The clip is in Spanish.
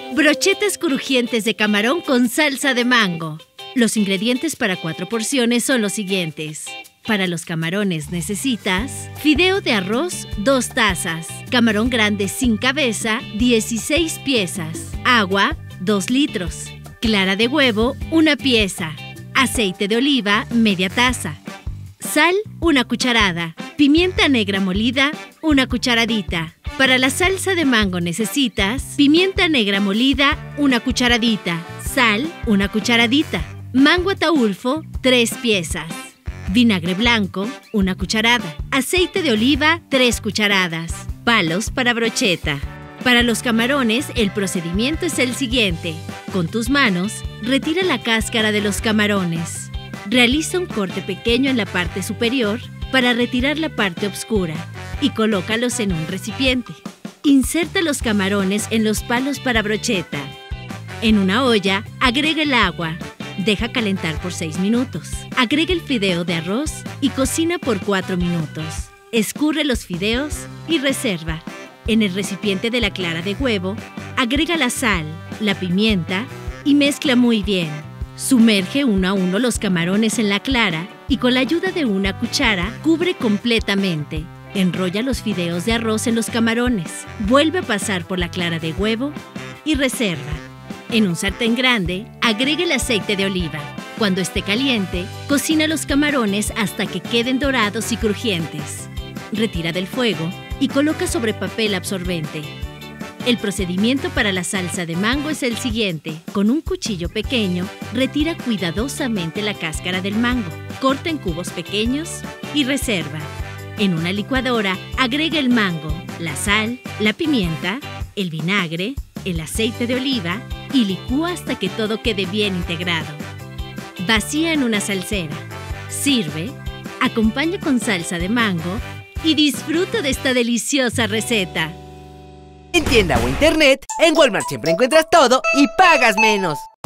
Brochetas crujientes de camarón con salsa de mango. Los ingredientes para 4 porciones son los siguientes. Para los camarones necesitas fideo de arroz 2 tazas, camarón grande sin cabeza 16 piezas, agua 2 litros, clara de huevo 1 pieza, aceite de oliva media taza, sal 1 cucharada, pimienta negra molida 1 cucharadita. Para la salsa de mango necesitas pimienta negra molida 1 cucharadita, sal 1 cucharadita, mango ataulfo 3 piezas, vinagre blanco 1 cucharada, aceite de oliva 3 cucharadas, palos para brocheta. Para los camarones el procedimiento es el siguiente. Con tus manos retira la cáscara de los camarones. Realiza un corte pequeño en la parte superior para retirar la parte oscura y colócalos en un recipiente. Inserta los camarones en los palos para brocheta. En una olla, agrega el agua. Deja calentar por 6 minutos. Agrega el fideo de arroz y cocina por 4 minutos. Escurre los fideos y reserva. En el recipiente de la clara de huevo, agrega la sal, la pimienta y mezcla muy bien. Sumerge uno a uno los camarones en la clara y con la ayuda de una cuchara cubre completamente. Enrolla los fideos de arroz en los camarones. Vuelve a pasar por la clara de huevo y reserva. En un sartén grande, agrega el aceite de oliva. Cuando esté caliente, cocina los camarones hasta que queden dorados y crujientes. Retira del fuego y coloca sobre papel absorbente. El procedimiento para la salsa de mango es el siguiente. Con un cuchillo pequeño, retira cuidadosamente la cáscara del mango. Corta en cubos pequeños y reserva. En una licuadora, agrega el mango, la sal, la pimienta, el vinagre, el aceite de oliva y licúa hasta que todo quede bien integrado. Vacía en una salsera. Sirve, acompaña con salsa de mango y disfruta de esta deliciosa receta. En tienda o internet, en Walmart siempre encuentras todo y pagas menos.